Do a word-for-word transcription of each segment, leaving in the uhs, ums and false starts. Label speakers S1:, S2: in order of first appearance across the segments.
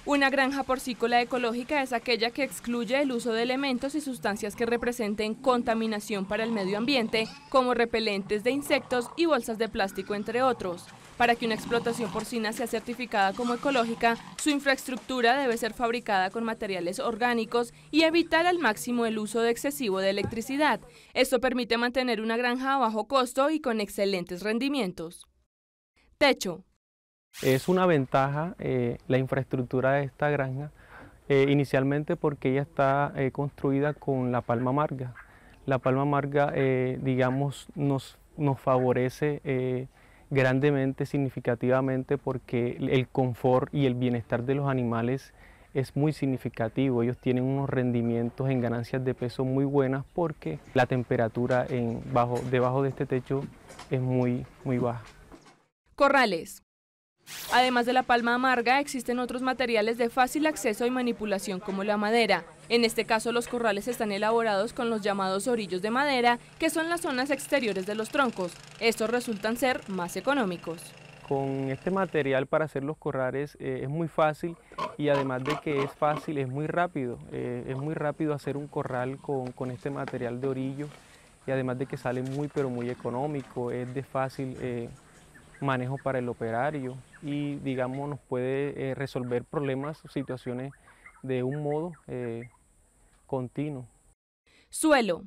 S1: Una granja porcícola ecológica es aquella que excluye el uso de elementos y sustancias que representen contaminación para el medio ambiente, como repelentes de insectos y bolsas de plástico, entre otros. Para que una explotación porcina sea certificada como ecológica, su infraestructura debe ser fabricada con materiales orgánicos y evitar al máximo el uso de excesivo de electricidad. Esto permite mantener una granja a bajo costo y con excelentes rendimientos. Techo.
S2: Es una ventaja eh, la infraestructura de esta granja, eh, inicialmente porque ella está eh, construida con la palma amarga. La palma amarga, eh, digamos, nos, nos favorece eh, grandemente, significativamente, porque el confort y el bienestar de los animales es muy significativo. Ellos tienen unos rendimientos en ganancias de peso muy buenas porque la temperatura en bajo, debajo de este techo es muy, muy baja.
S1: Corrales. Además de la palma amarga, existen otros materiales de fácil acceso y manipulación como la madera. En este caso, los corrales están elaborados con los llamados orillos de madera, que son las zonas exteriores de los troncos. Estos resultan ser más económicos.
S2: Con este material para hacer los corrales eh, es muy fácil, y además de que es fácil, es muy rápido. Eh, es muy rápido hacer un corral con, con este material de orillo, y además de que sale muy pero muy económico, es de fácil eh, manejo para el operario y, digamos, nos puede eh, resolver problemas o situaciones de un modo eh, continuo.
S1: Suelo.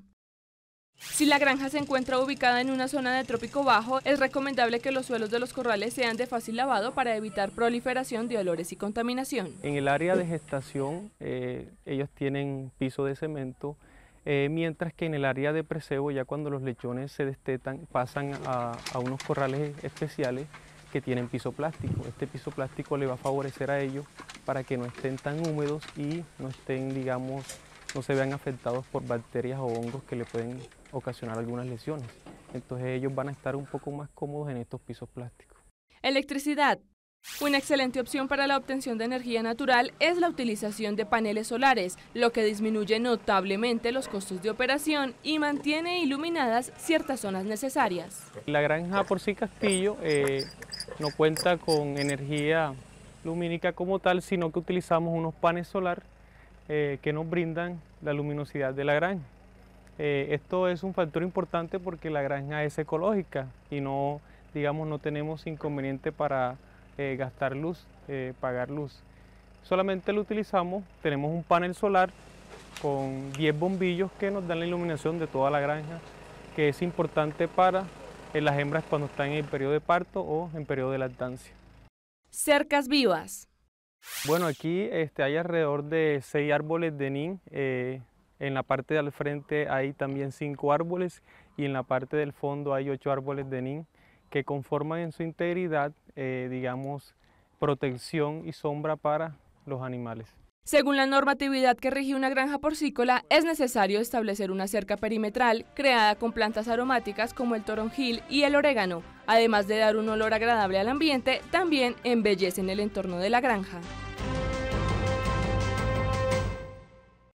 S1: Si la granja se encuentra ubicada en una zona de trópico bajo, es recomendable que los suelos de los corrales sean de fácil lavado para evitar proliferación de olores y contaminación.
S2: En el área de gestación, eh, ellos tienen piso de cemento, eh, mientras que en el área de precebo, ya cuando los lechones se destetan, pasan a, a unos corrales especiales que tienen piso plástico. Este piso plástico le va a favorecer a ellos para que no estén tan húmedos y no estén, digamos, no se vean afectados por bacterias o hongos que le pueden ocasionar algunas lesiones. Entonces ellos van a estar un poco más cómodos en estos pisos plásticos.
S1: Electricidad. Una excelente opción para la obtención de energía natural es la utilización de paneles solares, lo que disminuye notablemente los costos de operación y mantiene iluminadas ciertas zonas necesarias.
S2: La granja Porcí Castillo eh, no cuenta con energía lumínica como tal, sino que utilizamos unos paneles solares eh, que nos brindan la luminosidad de la granja. Eh, esto es un factor importante porque la granja es ecológica y no, digamos, no tenemos inconveniente para eh, gastar luz, eh, pagar luz. Solamente lo utilizamos, tenemos un panel solar con diez bombillos que nos dan la iluminación de toda la granja, que es importante para eh, las hembras cuando están en el periodo de parto o en periodo de lactancia.
S1: Cercas vivas.
S2: Bueno, aquí este, hay alrededor de seis árboles de nin. Eh, En la parte del frente hay también cinco árboles y en la parte del fondo hay ocho árboles de nin que conforman en su integridad, eh, digamos, protección y sombra para los animales.
S1: Según la normatividad que rige una granja porcícola, es necesario establecer una cerca perimetral creada con plantas aromáticas como el toronjil y el orégano. Además de dar un olor agradable al ambiente, también embellecen el entorno de la granja.